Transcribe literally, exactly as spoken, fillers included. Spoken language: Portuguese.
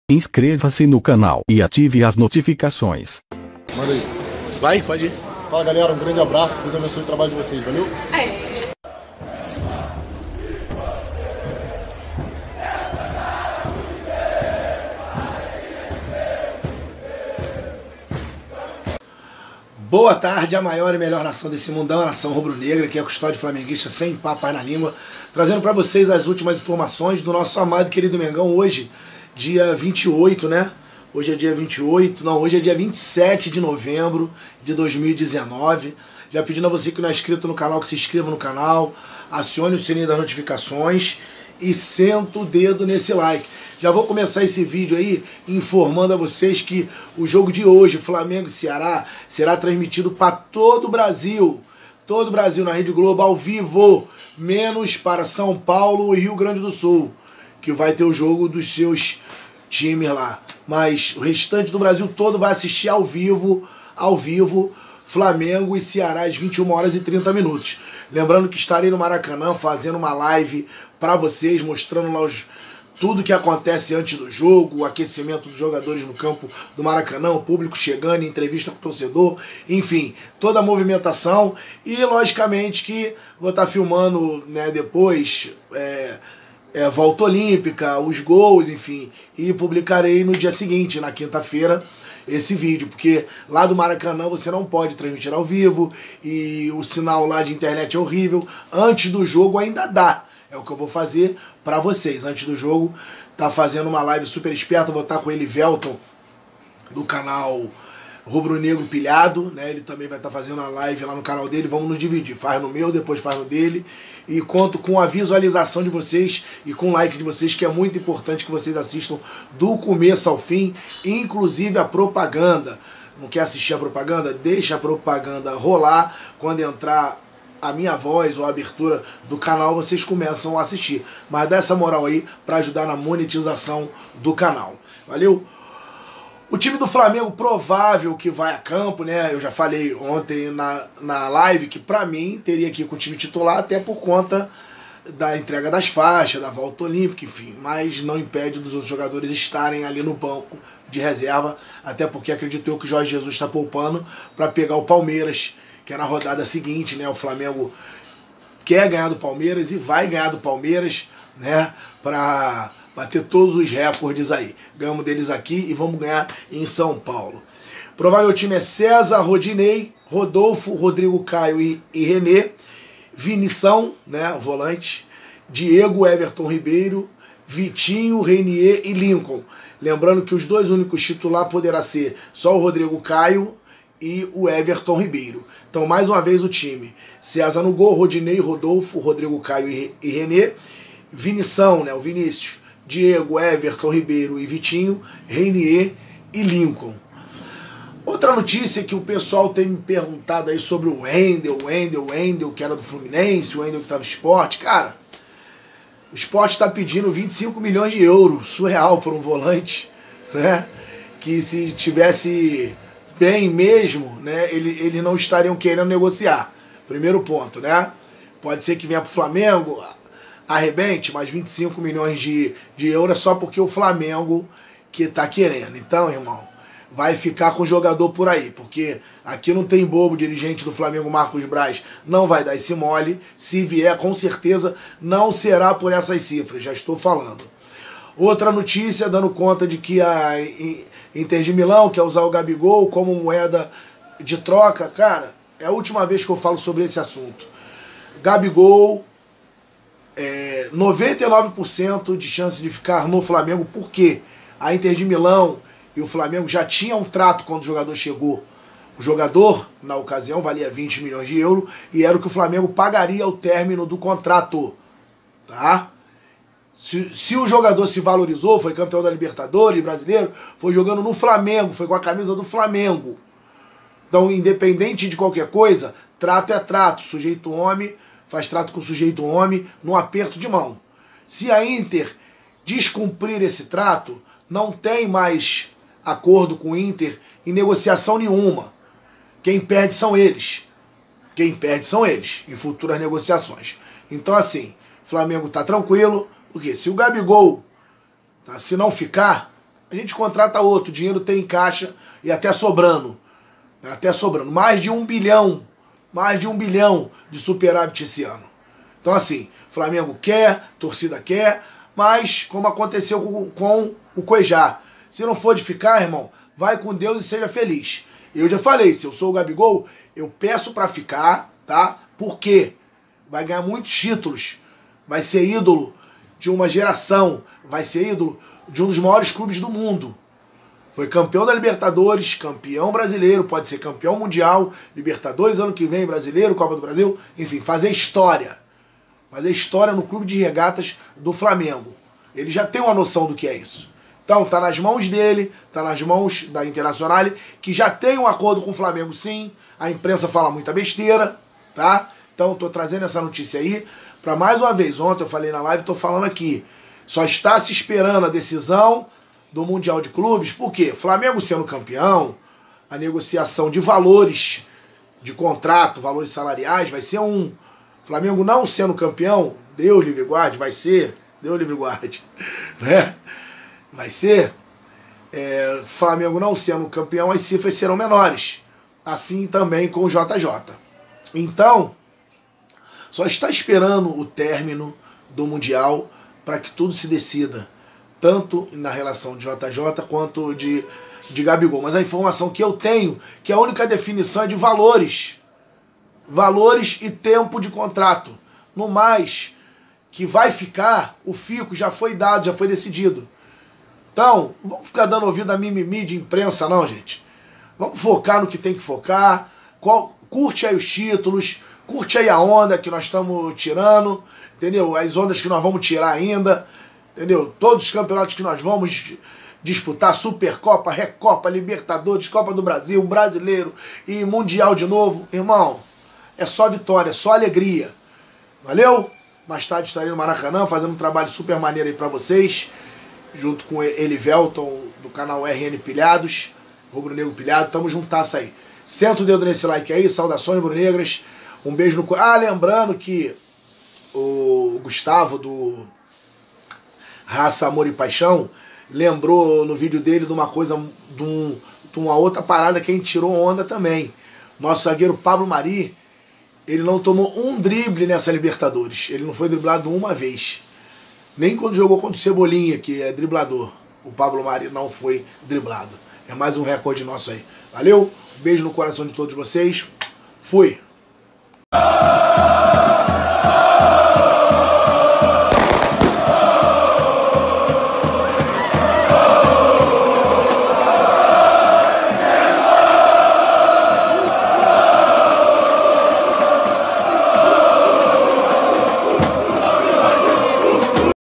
Inscreva-se no canal e ative as notificações. Manda aí. Vai, pode ir. Fala, galera, um grande abraço, Deus abençoe o trabalho de vocês, valeu? É. Boa tarde, a maior e melhor nação desse mundão, a nação rubro-negra, que é a custódia flamenguista sem papai na língua, trazendo para vocês as últimas informações do nosso amado e querido Mengão, hoje, dia vinte e oito, né? Hoje é dia vinte e oito, não, hoje é dia vinte e sete de novembro de dois mil e dezenove. Já pedindo a você que não é inscrito no canal, que se inscreva no canal, acione o sininho das notificações e senta o dedo nesse like. Já vou começar esse vídeo aí informando a vocês que o jogo de hoje, Flamengo e Ceará, será transmitido para todo o Brasil. Todo o Brasil na Rede Globo ao vivo, menos para São Paulo e Rio Grande do Sul, que vai ter o jogo dos seus times lá. Mas o restante do Brasil todo vai assistir ao vivo, ao vivo, Flamengo e Ceará às vinte e uma horas e trinta minutos. Lembrando que estarei no Maracanã fazendo uma live para vocês, mostrando lá os... tudo que acontece antes do jogo, o aquecimento dos jogadores no campo do Maracanã, o público chegando, entrevista com o torcedor, enfim, toda a movimentação. E logicamente que vou estar filmando, né, depois é, é, volta olímpica, os gols, enfim, e publicarei no dia seguinte, na quinta-feira, esse vídeo, porque lá do Maracanã você não pode transmitir ao vivo e o sinal lá de internet é horrível. Antes do jogo ainda dá. É o que eu vou fazer para vocês. Antes do jogo, tá fazendo uma live super esperta. Vou estar com ele, Velton, do canal Rubro Negro Pilhado, né? Ele também vai estar fazendo uma live lá no canal dele. Vamos nos dividir. Faz no meu, depois faz no dele. E conto com a visualização de vocês e com o like de vocês, que é muito importante que vocês assistam do começo ao fim, inclusive a propaganda. Não quer assistir a propaganda? Deixa a propaganda rolar. Quando entrar a minha voz ou a abertura do canal, vocês começam a assistir. Mas dá essa moral aí para ajudar na monetização do canal. Valeu? O time do Flamengo provável que vai a campo, né? Eu já falei ontem na, na live que pra mim teria que ir com o time titular, até por conta da entrega das faixas, da volta olímpica, enfim. Mas não impede dos outros jogadores estarem ali no banco de reserva, até porque acredito eu que o Jorge Jesus está poupando para pegar o Palmeiras, que é na rodada seguinte, né? O Flamengo quer ganhar do Palmeiras e vai ganhar do Palmeiras, né? Para bater todos os recordes aí. Ganhamos deles aqui e vamos ganhar em São Paulo. Provável time é César, Rodinei, Rodolfo, Rodrigo Caio e, e René, Vinição, né? Volante, Diego, Everton Ribeiro, Vitinho, Renier e Lincoln. Lembrando que os dois únicos titulares poderá ser só o Rodrigo Caio e o Everton Ribeiro. Então, mais uma vez o time. César no gol, Rodinei, Rodolfo, Rodrigo Caio e, e René. Vinição, né, o Vinícius. Diego, Everton Ribeiro e Vitinho. Renier e Lincoln. Outra notícia que o pessoal tem me perguntado aí sobre o Wendel, o Wendel, o Wendel, que era do Fluminense, o Wendel que estava no Sport. Cara, o Sport está pedindo vinte e cinco milhões de euros. Surreal por um volante, né? Que se tivesse bem mesmo, né, ele, eles não estariam querendo negociar. Primeiro ponto, né? Pode ser que venha pro Flamengo, arrebente, mas vinte e cinco milhões de, de euros é só porque o Flamengo que tá querendo. Então, irmão, vai ficar com o jogador por aí, porque aqui não tem bobo. Dirigente do Flamengo, Marcos Braz, não vai dar esse mole. Se vier, com certeza não será por essas cifras, já estou falando. Outra notícia dando conta de que a Inter de Milão quer usar o Gabigol como moeda de troca. Cara, é a última vez que eu falo sobre esse assunto. Gabigol, é, noventa e nove por cento de chance de ficar no Flamengo, porque a Inter de Milão e o Flamengo já tinham um trato quando o jogador chegou. O jogador, na ocasião, valia vinte milhões de euros e era o que o Flamengo pagaria ao término do contrato. Tá? Se, se o jogador se valorizou, foi campeão da Libertadores, brasileiro, foi jogando no Flamengo, foi com a camisa do Flamengo. Então, independente de qualquer coisa, trato é trato. Sujeito homem faz trato com sujeito homem num aperto de mão. Se a Inter descumprir esse trato, não tem mais acordo com o Inter em negociação nenhuma. Quem perde são eles. Quem perde são eles em futuras negociações. Então, assim, o Flamengo tá tranquilo. Porque se o Gabigol, tá, se não ficar, a gente contrata outro, o dinheiro tem em caixa e até sobrando. Até sobrando. Mais de um bilhão, mais de um bilhão de superávit esse ano. Então assim, Flamengo quer, torcida quer, mas como aconteceu com, com o Cuejá. Se não for de ficar, irmão, vai com Deus e seja feliz. Eu já falei, se eu sou o Gabigol, eu peço pra ficar, tá? Por quê? Vai ganhar muitos títulos. Vai ser ídolo de uma geração. Vai ser ídolo de um dos maiores clubes do mundo. Foi campeão da Libertadores, campeão brasileiro, pode ser campeão mundial, Libertadores ano que vem, brasileiro, Copa do Brasil, enfim, fazer história. Fazer história no clube de regatas do Flamengo. Ele já tem uma noção do que é isso. Então, tá nas mãos dele, tá nas mãos da Internacional, que já tem um acordo com o Flamengo, sim. A imprensa fala muita besteira, tá? Então, tô trazendo essa notícia aí para mais uma vez. Ontem eu falei na live, tô falando aqui. Só está se esperando a decisão do Mundial de Clubes. Por quê? Flamengo sendo campeão, a negociação de valores de contrato, valores salariais, vai ser um. Flamengo não sendo campeão, Deus livre guarde, vai ser, Deus livre guarde, né? Vai ser, é, Flamengo não sendo campeão, as cifras serão menores. Assim também com o J J. Então, só está esperando o término do Mundial para que tudo se decida. Tanto na relação de J J quanto de, de Gabigol. Mas a informação que eu tenho, que a única definição é de valores. Valores e tempo de contrato. No mais, que vai ficar, o fico já foi dado, já foi decidido. Então, não vamos ficar dando ouvido a mimimi de imprensa não, gente. Vamos focar no que tem que focar. Qual, curte aí os títulos, curte aí a onda que nós estamos tirando, entendeu? As ondas que nós vamos tirar ainda, entendeu? Todos os campeonatos que nós vamos disputar, Supercopa, Recopa, Libertadores, Copa do Brasil, Brasileiro e Mundial de novo. Irmão, é só vitória, é só alegria. Valeu? Mais tarde estarei no Maracanã fazendo um trabalho super maneiro aí pra vocês, junto com Elivelton do canal R N Pilhados, Rubro Negro Pilhado, tamo juntasso aí. Senta o dedo nesse like aí, saudações rubro-negras, um beijo no coração. Ah, lembrando que o Gustavo do Raça, Amor e Paixão lembrou no vídeo dele de uma coisa, de, um, de uma outra parada que a gente tirou onda também. Nosso zagueiro Pablo Mari, ele não tomou um drible nessa Libertadores, ele não foi driblado uma vez. Nem quando jogou contra o Cebolinha, que é driblador, o Pablo Mari não foi driblado. É mais um recorde nosso aí. Valeu, beijo no coração de todos vocês. Fui!